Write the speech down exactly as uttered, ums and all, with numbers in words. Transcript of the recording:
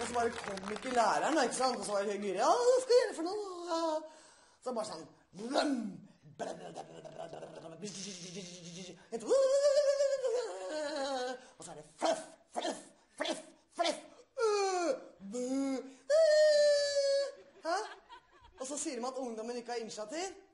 så bare kom ikke læreren, da, ikke sant? Og så var det Gyri, ja, hva skal jeg gjøre for noe? Ja. Så bare sånn, og så er det fluff, fluff, fluff, fluff, hæ? Og så sier de at ungdommen ikke har initiativ.